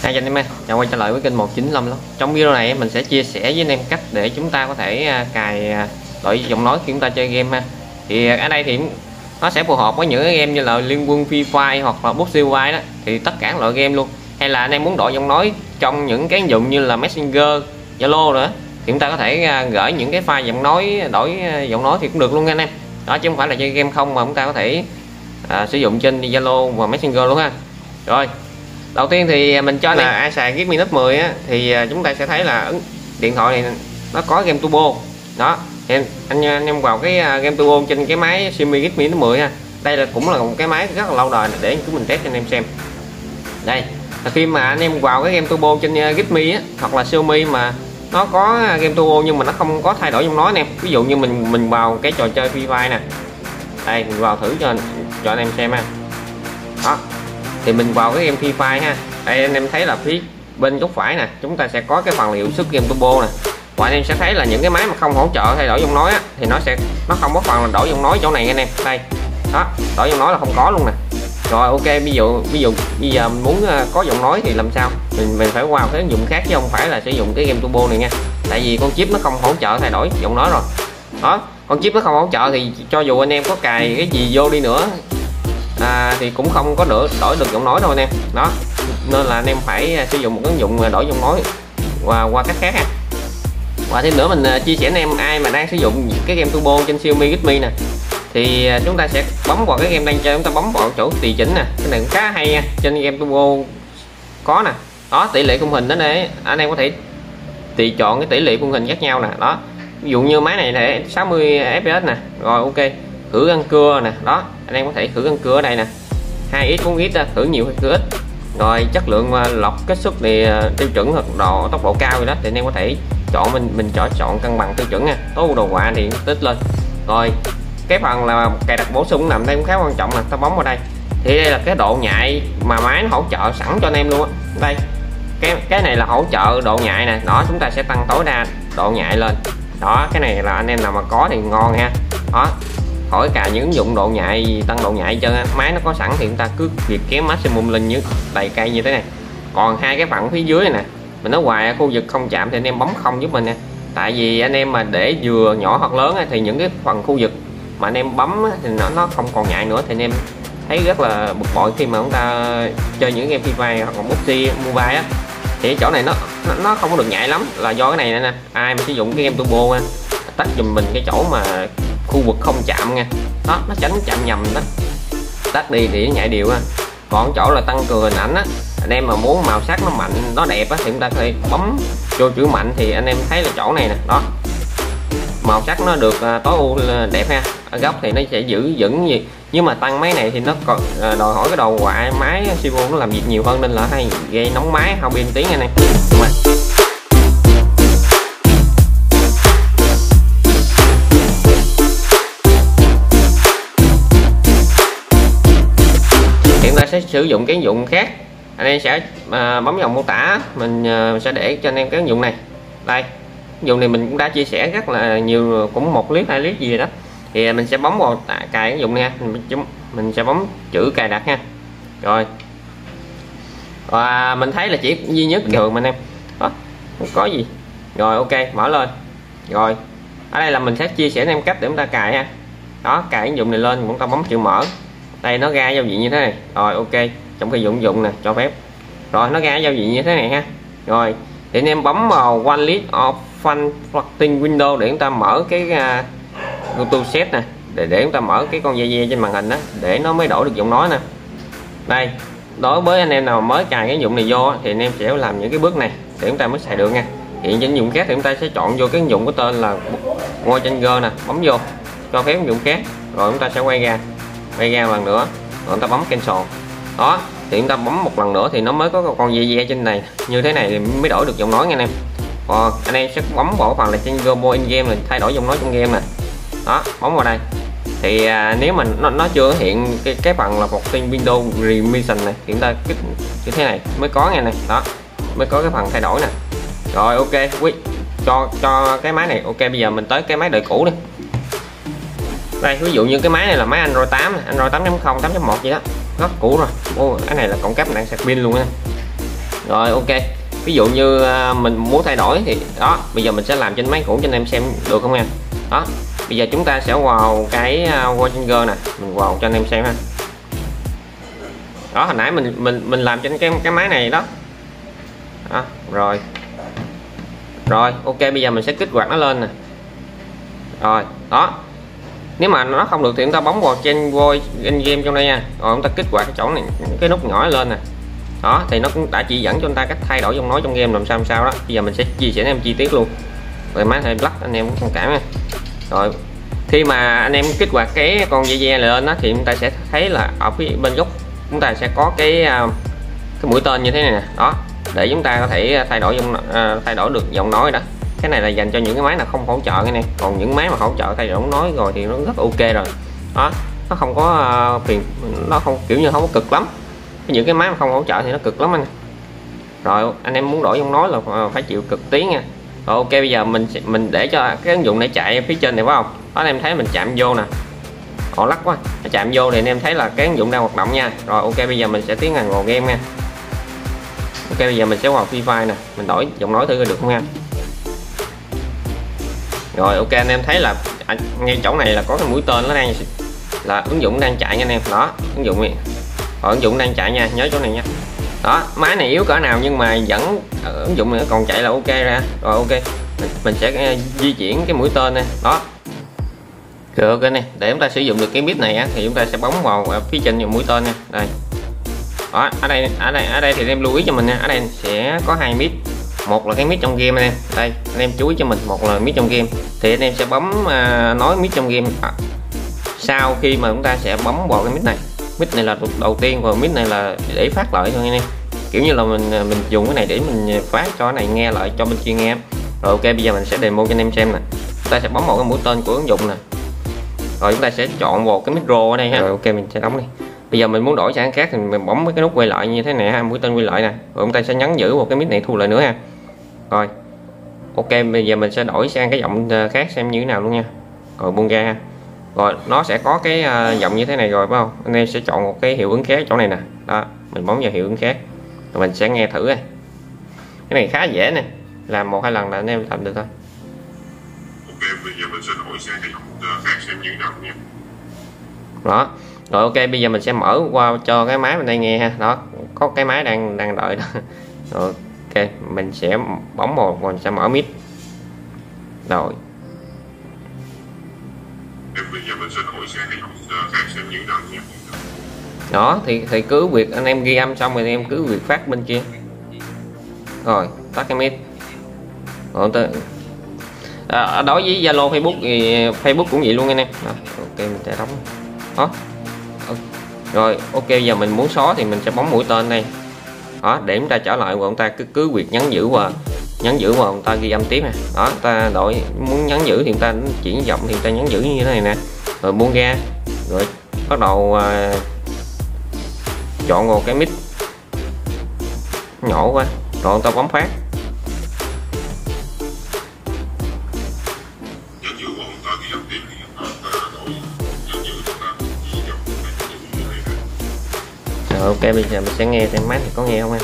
Hai anh em ơi, chào quay trở lại với kênh 195 lắm. Trong video này mình sẽ chia sẻ với anh em cách để chúng ta có thể cài đổi giọng nói khi chúng ta chơi game ha. Thì ở đây thì nó sẽ phù hợp với những cái game như là Liên Quân, Free Fire hoặc là PUBG Mobile đó, thì tất cả loại game luôn. Hay là anh em muốn đổi giọng nói trong những cái ứng dụng như là Messenger, Zalo nữa, thì chúng ta có thể gửi những cái file giọng nói, đổi giọng nói thì cũng được luôn nha anh em. Đó chứ không phải là chơi game không, mà chúng ta có thể sử dụng trên Zalo và Messenger luôn ha. Rồi, đầu tiên thì mình cho là ai xài Redmi Note 10 á, thì chúng ta sẽ thấy là điện thoại này nó có game turbo đó. Thì anh em vào cái game turbo trên cái máy Xiaomi Redmi Note 10 ha. Đây là cũng là một cái máy rất là lâu đời để chúng mình test cho anh em xem. Đây là khi mà anh em vào cái game turbo trên Redmi á, hoặc là Xiaomi mà nó có game turbo nhưng mà nó không có thay đổi giọng nói anh em. Ví dụ như mình vào cái trò chơi Free Fire nè, đây mình vào thử cho anh em xem ha. Đó, thì mình vào cái game Free Fire ha. Đây anh em thấy là phía bên góc phải nè, chúng ta sẽ có cái phần hiệu suất game turbo nè. Và anh em sẽ thấy là những cái máy mà không hỗ trợ thay đổi giọng nói á, thì nó không có phần là đổi giọng nói chỗ này anh em. Đây đó, đổi giọng nói là không có luôn nè. Rồi ok, ví dụ bây giờ mình muốn có giọng nói thì làm sao? Mình phải vào cái ứng dụng khác chứ không phải là sử dụng cái game turbo này nha. Tại vì con chip nó không hỗ trợ thay đổi giọng nói rồi. Đó, con chip nó không hỗ trợ thì cho dù anh em có cài cái gì vô đi nữa thì cũng không có đổi được giọng nói đâu anh em. Đó, nên là anh em phải sử dụng một ứng dụng đổi giọng nói qua cách khác ha. Và thêm nữa mình chia sẻ anh em ai mà đang sử dụng cái game turbo trên Xiaomi Redmi nè, thì chúng ta sẽ bấm vào cái game đang chơi, chúng ta bấm vào chỗ tùy chỉnh nè. Cái này cũng khá hay nha, trên game turbo có nè. Đó, tỷ lệ khung hình đó này, anh em có thể tùy chọn cái tỷ lệ khung hình khác nhau nè. Đó, ví dụ như máy này là 60 fps nè. Rồi ok, khử răng cưa nè. Đó, anh em có thể khử răng cưa ở đây nè, 2x 4x ra, khử nhiều hay khử ít. Rồi chất lượng lọc kết xuất thì tiêu chuẩn hoặc tốc độ cao rồi đó, thì anh em có thể chọn mình chọn cân bằng tiêu chuẩn nha. Tối ưu đồ họa thì tích lên. Rồi cái phần là cài đặt bổ sung nằm đây cũng khá quan trọng nè, ta bấm vào đây thì đây là cái độ nhạy mà máy nó hỗ trợ sẵn cho anh em luôn á. Đây cái này là hỗ trợ độ nhạy nè. Đó, chúng ta sẽ tăng tối đa độ nhạy lên. Đó, cái này là anh em nào mà có thì ngon ha. Đó, khỏi cài những ứng dụng độ nhạy tăng độ nhạy cho máy nó có sẵn thì chúng ta cứ việc kéo maximum lên như đầy cây như thế này. Còn hai cái phần phía dưới này nè, mình nói hoài khu vực không chạm thì anh em bấm không giúp mình nha. Tại vì anh em mà để vừa nhỏ hoặc lớn thì những cái phần khu vực mà anh em bấm thì nó không còn nhạy nữa, thì anh em thấy rất là bực bội khi mà chúng ta chơi những game Free Fire hoặc là PUBG Mobile á, thì chỗ này nó không có được nhạy lắm, là do cái này nè. Ai mà sử dụng cái game turbo nha, tắt giùm mình cái chỗ mà khu vực không chạm nha. Đó, nó tránh chạm nhầm đó, tắt đi thì nó nhạy đều ha. Còn chỗ là tăng cường hình ảnh á, anh em mà muốn màu sắc nó mạnh nó đẹp á, thì chúng ta có thể bấm vô chữ mạnh, thì anh em thấy là chỗ này nè. Đó, màu sắc nó được tối ưu đẹp ha. Ở góc thì nó sẽ giữ vững gì, nhưng mà tăng máy này thì nó còn đòi hỏi cái đầu họa máy Xiaomi nó làm việc nhiều hơn, nên là hay gây nóng máy hao pin tiếng anh em. Hiện tại sẽ sử dụng cái ứng dụng khác, anh em sẽ bấm vào mô tả, mình sẽ để cho anh em cái ứng dụng này. Đây, ứng dụng này mình cũng đã chia sẻ rất là nhiều, cũng 1 clip 2 clip gì đó. Thì mình sẽ bấm vào cài ứng dụng nha, mình sẽ bấm chữ cài đặt ha. Rồi, và mình thấy là chỉ duy nhất thường mình em đó, không có gì. Rồi ok, mở lên. Rồi ở đây là mình sẽ chia sẻ anh em cách để chúng ta cài ha. Đó, cài ứng dụng này lên, chúng ta bấm chữ mở, đây nó ra giao diện như thế này. Rồi ok, trong khi ứng dụng nè cho phép, rồi nó ra giao diện như thế này ha. Rồi thì anh em bấm vào One List of Fun Floating Window để chúng ta mở cái YouTube set nè, để chúng ta mở cái con dây trên màn hình đó, để nó mới đổi được giọng nói nè. Đây, đối với anh em nào mới cài cái ứng dụng này vô thì anh em sẽ làm những cái bước này để chúng ta mới xài được nha. Hiện trên ứng dụng khác thì chúng ta sẽ chọn vô cái ứng dụng có tên là ngôi trên G nè, bấm vô cho phép ứng dụng khác, rồi chúng ta sẽ quay ra một lần nữa, rồi chúng ta bấm cancel. Đó, thì chúng ta bấm một lần nữa thì nó mới có con dây trên này như thế này thì mới đổi được giọng nói nha anh em. Còn anh em sẽ bấm vào phần là trên Global in game, mình thay đổi giọng nói trong game nè. Đó, bấm vào đây thì nếu mà nó chưa hiện cái phần là một tên Windows Remission này thì chúng ta kích như thế này mới có nghe này. Đó, mới có cái phần thay đổi nè. Rồi ok, cho cái máy này. Ok, bây giờ mình tới cái máy đời cũ đi. Đây, ví dụ như cái máy này là máy Android 8 này, Android 8.0 8.1 gì đó, rất cũ rồi. Ô, cái này là cổng cáp nặng sạc pin luôn á. Rồi ok, ví dụ như mình muốn thay đổi thì đó, bây giờ mình sẽ làm trên máy cũ cho anh em xem được không nha. Đó, bây giờ chúng ta sẽ vào cái Voyager nè, mình vào cho anh em xem ha. Đó, hồi nãy mình làm trên cái máy này đó. Đó rồi ok, bây giờ mình sẽ kích hoạt nó lên nè. Rồi đó, nếu mà nó không được thì chúng ta bấm vào trên voice in game trong đây nha, rồi chúng ta kích hoạt cái chỗ này, cái nút nhỏ lên nè. Đó thì nó cũng đã chỉ dẫn cho chúng ta cách thay đổi giọng nói trong game làm sao đó. Bây giờ mình sẽ chia sẻ anh em chi tiết luôn, rồi máy hơi lắc anh em cũng thông cảm nha. Rồi khi mà anh em kích hoạt cái con dê lên đó thì chúng ta sẽ thấy là ở phía bên góc chúng ta sẽ có cái mũi tên như thế này nè. Đó, để chúng ta có thể thay đổi được giọng nói đó. Cái này là dành cho những cái máy nào không hỗ trợ cái này, còn những máy mà hỗ trợ thay đổi giọng nói rồi thì nó rất ok rồi. Đó, nó không có phiền, nó không kiểu như không có cực lắm. Những cái máy mà không hỗ trợ thì nó cực lắm anh. Rồi anh em muốn đổi giọng nói là phải chịu cực tiếng nha. Rồi ok, bây giờ mình để cho cái ứng dụng này chạy phía trên này phải không? Đó, anh em thấy mình chạm vô nè, họ lắc quá, nó chạm vô thì anh em thấy là cái ứng dụng đang hoạt động nha. Rồi ok, bây giờ mình sẽ tiến hành vào game nha. Ok, bây giờ mình sẽ vào Free Fire nè, mình đổi giọng nói thử được không nha. Rồi ok, anh em thấy là ngay chỗ này là có cái mũi tên nó đang là ứng dụng đang chạy nha anh em. Đó, ứng dụng này, ứng dụng đang chạy nha, nhớ chỗ này nha. Đó, máy này yếu cỡ nào nhưng mà vẫn ứng dụng nữa còn chạy là ok ra. Rồi ok, mình sẽ di chuyển cái mũi tên này. Đó rồi ok này, để chúng ta sử dụng được cái mic này á, thì chúng ta sẽ bấm vào phía trên mũi tên nha. Đây, đó, ở đây thì em lưu ý cho mình nha, ở đây sẽ có hai mic, một là cái mic trong game này. Đây anh em chú ý cho mình, một là mic trong game thì anh em sẽ bấm nói mic trong game. Sau khi mà chúng ta sẽ bấm vào cái mic này là đầu tiên, và mic này là để phát lại thôi anh em, kiểu như là mình dùng cái này để mình phát cho cái này nghe lại cho bên kia nghe. Rồi ok, bây giờ mình sẽ demo cho anh em xem nè. Chúng ta sẽ bấm vào cái mũi tên của ứng dụng nè, rồi chúng ta sẽ chọn vào cái micro ở đây ha. Rồi ok, mình sẽ đóng đi. Bây giờ mình muốn đổi sang khác thì mình bấm cái nút quay lại như thế này ha, mũi tên quay lại nè, rồi chúng ta sẽ nhấn giữ vào cái mic này thu lại nữa ha. Rồi ok, bây giờ mình sẽ đổi sang cái giọng khác xem như thế nào luôn nha. Rồi buông ra ha. Rồi nó sẽ có cái giọng như thế này rồi phải không? Anh em sẽ chọn một cái hiệu ứng khác chỗ này nè. Đó, mình bấm vào hiệu ứng khác, rồi mình sẽ nghe thử đây. Cái này khá dễ nè, làm 1-2 lần là anh em làm được thôi. Ok, bây giờ mình sẽ đổi sang cái giọng khác xem như thế nào nha. Đó rồi ok, bây giờ mình sẽ mở qua cho cái máy bên đây nghe ha. Đó, có cái máy đang đợi đó. Rồi ok, mình sẽ bấm vào, mình sẽ mở mic. Rồi bây giờ mình sẽ đổi sang cái giọng khác xem như thế nào nha. đó thì cứ việc anh em ghi âm xong rồi anh em cứ việc phát bên kia. Rồi tắt cái mic. Rồi đối với Zalo, Facebook thì Facebook cũng vậy luôn anh em. Đó, ok, mình sẽ đóng. Đó. Rồi ok, giờ mình muốn xóa thì mình sẽ bấm mũi tên đây. Đó, để chúng ta trở lại và chúng ta cứ việc nhấn giữ và chúng ta ghi âm tiếp nè. Đó, ta đổi muốn nhấn giữ thì chúng ta chuyển giọng thì chúng ta nhấn giữ như thế này nè, rồi buông ra, rồi bắt đầu chọn vào cái mic nhỏ quá, rồi chúng ta bấm phát. Rồi ok, bây giờ mình sẽ nghe xem máy thì có nghe không em.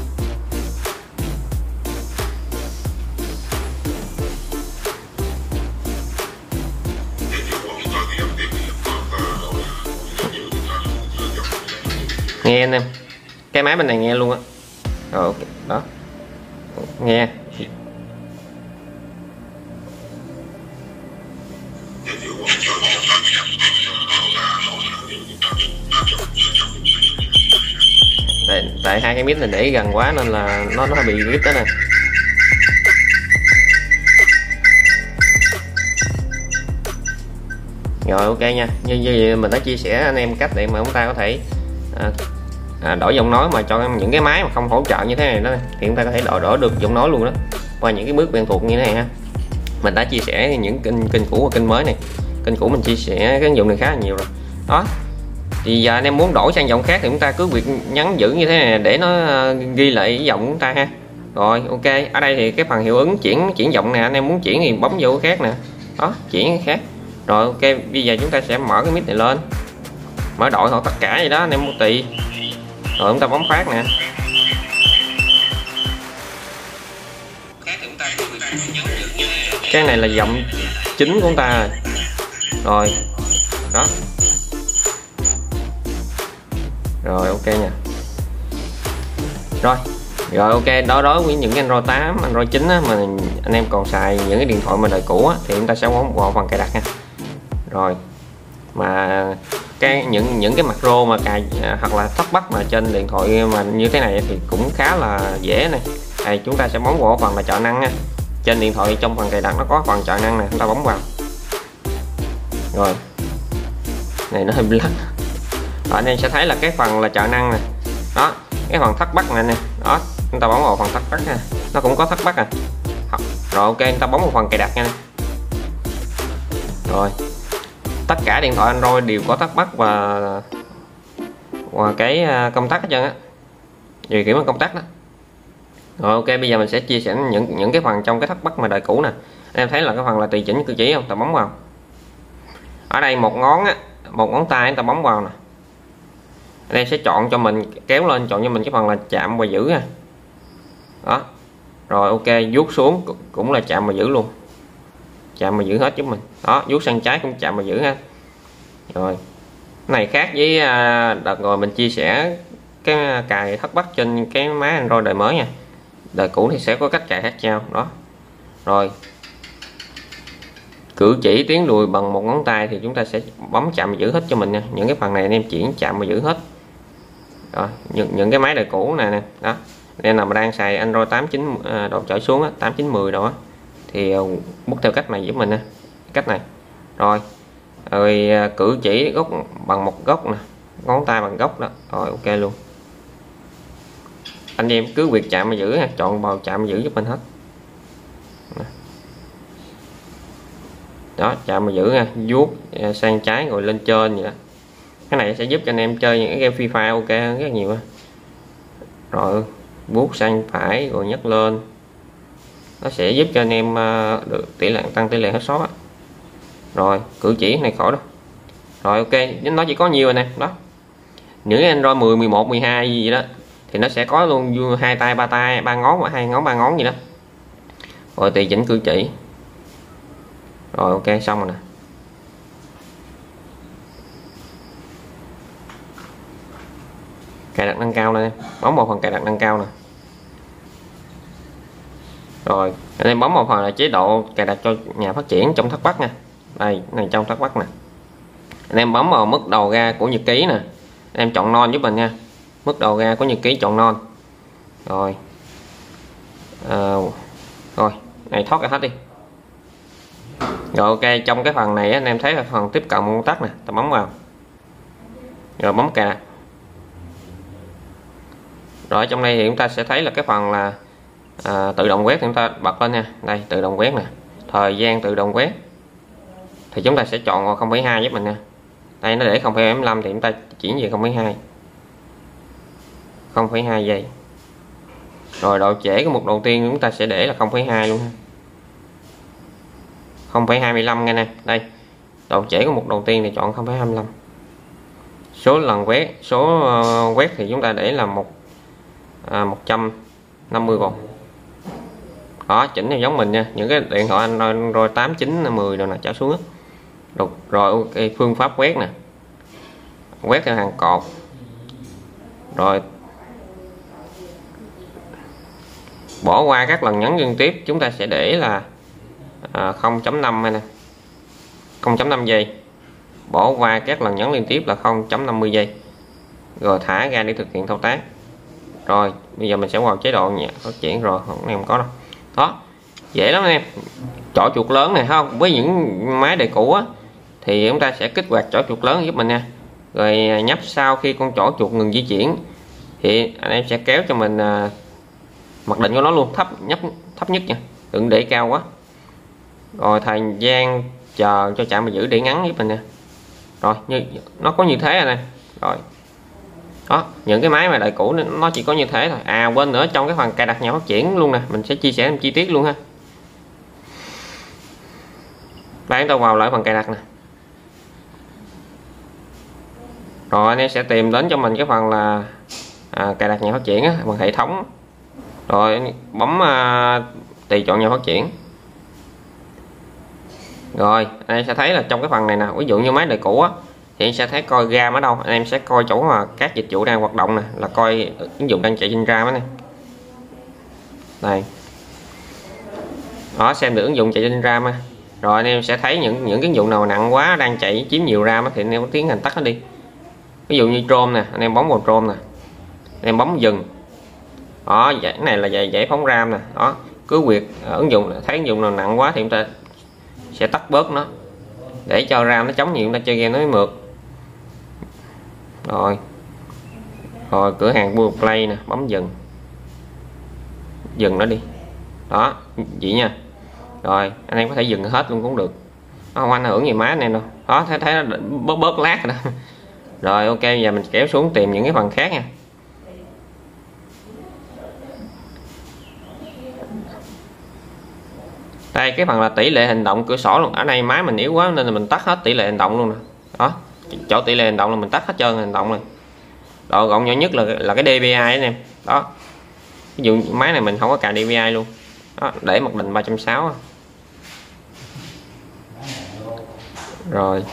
Nghe anh em, cái máy bên này nghe luôn á. Rồi ok, đó nghe. Tại hai cái mic này để gần quá nên là nó bị rít đó nè. Rồi ok nha, như mình đã chia sẻ anh em cách để mà chúng ta có thể đổi giọng nói mà cho những cái máy mà không hỗ trợ như thế này đó, thì chúng ta có thể đổi được giọng nói luôn đó qua những cái bước quen thuộc như thế này ha. Mình đã chia sẻ những kênh cũ và kênh mới này. Kênh cũ mình chia sẻ cái ứng dụng này khá là nhiều rồi. Đó, thì giờ anh em muốn đổi sang giọng khác thì chúng ta cứ việc nhấn giữ như thế này để nó ghi lại giọng của chúng ta ha. Rồi ok, ở đây thì cái phần hiệu ứng chuyển giọng nè, anh em muốn chuyển thì bấm vô cái khác nè. Đó, chuyển cái khác. Rồi ok, bây giờ chúng ta sẽ mở cái mic này lên, mở đội hoặc tất cả gì đó anh em muốn tùy. Rồi chúng ta bấm phát nè. Cái này là giọng chính của chúng ta rồi. Đó. Rồi ok nha. Rồi ok, đối với những cái Android 8, Android 9 á, mà anh em còn xài những cái điện thoại mà đời cũ á, thì chúng ta sẽ bấm vào phần cài đặt nha. Rồi mà những cái macro mà cài hoặc là thắc mắc mà trên điện thoại mà như thế này thì cũng khá là dễ này. Đây, chúng ta sẽ bấm vào phần là trợ năng nha. Trên điện thoại trong phần cài đặt nó có phần trợ năng này, chúng ta bấm vào. Rồi này nó hơi lắc. Ở đây sẽ thấy là cái phần là trợ năng này. Đó, cái phần thắc mắc này nè. Đó, chúng ta bấm vào phần thắc mắc nha. Nó cũng có thắc mắc à. Rồi ok, chúng ta bấm vào phần cài đặt nha. Rồi tất cả điện thoại Android đều có thắc mắc và cái công tắc hết trơn á, điều khiển công tắc đó. Rồi ok, bây giờ mình sẽ chia sẻ những cái phần trong cái thắc mắc mà đời cũ nè. Em thấy là cái phần là tùy chỉnh cử chỉ không, ta bấm vào. Ở đây một ngón tay ta bấm vào nè. Ở đây sẽ chọn cho mình, kéo lên chọn cho mình cái phần là chạm và giữ nha. Đó. Rồi ok, vuốt xuống cũng là chạm và giữ luôn. Chạm và giữ hết giúp mình. Đó, vuốt sang trái cũng chạm và giữ ha. Rồi. Cái này khác với đợt rồi mình chia sẻ cái cài thắc mắc trên cái máy Android đời mới nha. Đời cũ thì sẽ có cách cài khác nhau đó. Rồi cử chỉ tiến lùi bằng một ngón tay thì chúng ta sẽ bấm chạm và giữ hết cho mình nha. Những cái phần này anh em chuyển chạm và giữ hết. Rồi, những cái máy đời cũ này nè, đó. Nên là mà đang xài Android 8 9 độ trở xuống á, 8 9 10 đó thì bút theo cách này giúp mình nè. Cách này. Rồi cử chỉ góc bằng một góc nè, ngón tay bằng góc đó. Rồi ok luôn. Anh em cứ việc chạm và giữ nha, chọn vào chạm và giữ giúp mình hết. Đó, chạm và giữ nha, vuốt sang trái rồi lên trên vậy đó. Cái này sẽ giúp cho anh em chơi những cái game Free Fire ok hơn rất nhiều. Rồi vuốt sang phải rồi nhấc lên, nó sẽ giúp cho anh em được tăng tỷ lệ headshot. Rồi cử chỉ này khỏi đâu. Rồi ok, nó chỉ có nhiều rồi nè. Đó, những Android 10 11 12 gì đó thì nó sẽ có luôn hai tay, ba ngón, ba ngón gì đó. Rồi tùy chỉnh cử chỉ. Rồi ok, xong rồi nè. Cài đặt nâng cao này, bấm vào phần cài đặt nâng cao nè. Rồi anh em bấm vào phần là chế độ cài đặt cho nhà phát triển trong thắc mắc nha. Đây, này trong thắc mắc nè. Anh em bấm vào mức đầu ra của nhật ký nè. Anh em chọn non giúp mình nha. Mức đầu ra của nhật ký chọn non. Rồi rồi này thoát ra hết đi. Rồi ok, trong cái phần này anh em thấy là phần tiếp cận công tắc nè, ta bấm vào. Rồi bấm cài đặt. Rồi trong đây thì chúng ta sẽ thấy là cái phần là tự động quét, chúng ta bật lên nha. Đây, tự động quét nè. Thời gian tự động quét thì chúng ta sẽ chọn vào 0,2 giúp mình nha. Đây nó để 0,75 thì chúng ta chuyển về 0,2. 0,2 giây. Rồi độ trễ của mục đầu tiên chúng ta sẽ để là 0,2 luôn ha. 0,25 nghe nè. Đây. Độ trễ của mục đầu tiên thì chọn 0,25. Số lần quét, quét thì chúng ta để là 150 vòng. Đó, chỉnh theo giống mình nha. Những cái điện thoại Android 8 9 10 rồi nè, trở xuống. Rồi ok, phương pháp quét nè. Quét theo hàng cột. Rồi bỏ qua các lần nhấn liên tiếp chúng ta sẽ để là 0.5 này nè, 0.5 giây. Bỏ qua các lần nhấn liên tiếp là 0.50 giây. Rồi thả ra để thực hiện thao tác. Rồi bây giờ mình sẽ vào chế độ nhẹ phát triển rồi, không em có đâu. Đó, dễ lắm anh em. Chỏ chuột lớn này không, với những máy đời cũ á thì chúng ta sẽ kích hoạt chỏ chuột lớn giúp mình nha. Rồi nhấp sau khi con chỏ chuột ngừng di chuyển thì anh em sẽ kéo cho mình mặc định của nó luôn, thấp nhất nha, đừng để cao quá. Rồi thời gian chờ cho chạm và giữ để ngắn giúp mình nè. Rồi như nó có như thế rồi nè. Rồi đó, những cái máy mà đời cũ nó chỉ có như thế thôi. Quên nữa, trong cái phần cài đặt nhà phát triển luôn nè, mình sẽ chia sẻ chi tiết luôn ha. Đây, chúng ta vào lại phần cài đặt nè. Rồi anh em sẽ tìm đến cho mình cái phần là cài đặt nhà phát triển á, bằng hệ thống. Rồi bấm tùy chọn nhà phát triển. Rồi anh em sẽ thấy là trong cái phần này nè, ví dụ như máy đời cũ á thì anh sẽ thấy coi RAM ở đâu, anh em sẽ coi chỗ mà các dịch vụ đang hoạt động nè, là coi ứng dụng đang chạy trên RAM á này. Đây. Đó, xem được ứng dụng chạy trên RAM á. Rồi anh em sẽ thấy những cái ứng dụng nào nặng quá đang chạy chiếm nhiều RAM á, thì anh em tiến hành tắt nó đi. Ví dụ như Chrome nè, anh em bấm vào Chrome nè, anh em bấm dừng. Đó, cái này là giải phóng RAM nè. Đó, cứ việc ứng dụng thấy ứng dụng nào nặng quá thì chúng ta sẽ tắt bớt nó để cho RAM nó chống nhiều, chúng ta chơi game nó mới mượt. Rồi cửa hàng Google Play nè, bấm dừng nó đi. Đó vậy nha. Rồi anh em có thể dừng hết luôn cũng được, nó không ảnh hưởng gì má anh em đâu. Đó, thấy nó bớt lát rồi đó. Rồi ok, giờ mình kéo xuống tìm những cái phần khác nha. Đây, cái phần là tỷ lệ hành động cửa sổ luôn. Ở đây máy mình yếu quá nên là mình tắt hết tỷ lệ hành động luôn nè. Đó, chỗ tỷ lệ hành động là mình tắt hết trơn hành động rồi. Độ gọn nhỏ nhất là cái DPI anh em. Đó, ví dụ máy này mình không có cài DPI luôn. Đó, để mặc định 360. Rồi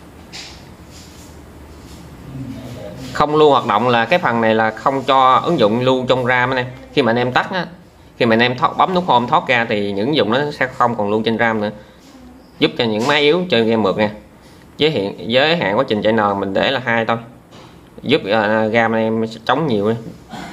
không lưu hoạt động là cái phần này là không cho ứng dụng lưu trong RAM anh em. Khi mà anh em tắt á, khi mà anh em bấm nút home thoát ra thì những ứng dụng nó sẽ không còn lưu trên RAM nữa, giúp cho những máy yếu chơi game mượt nha. Giới hạn quá trình chạy nền mình để là 2 thôi, giúp RAM anh em chống nhiều ấy.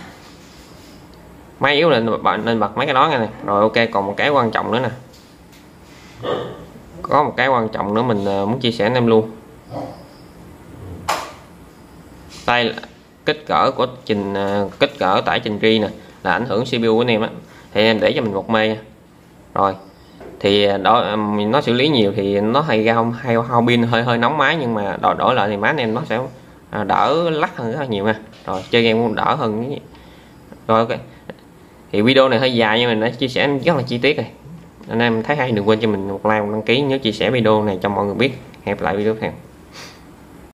Máy yếu nên bật mấy cái đó nha này. Rồi ok, còn một cái quan trọng nữa nè, có một cái quan trọng nữa mình muốn chia sẻ anh em luôn. Đây là kích cỡ của kích cỡ tải trình ri nè, là ảnh hưởng CPU của anh em á, thì em để cho mình một mê nha. Rồi thì đó, nó xử lý nhiều thì nó hay ra hao pin, hơi nóng máy, nhưng mà đổi lại thì máy anh em nó sẽ đỡ lắc hơn rất là nhiều nha. Rồi chơi game cũng đỡ hơn. Rồi ok, thì video này hơi dài nhưng mình đã chia sẻ rất là chi tiết rồi. Anh em thấy hay đừng quên cho mình một like, một đăng ký, nhớ chia sẻ video này cho mọi người biết. Hẹn gặp lại video tiếp theo.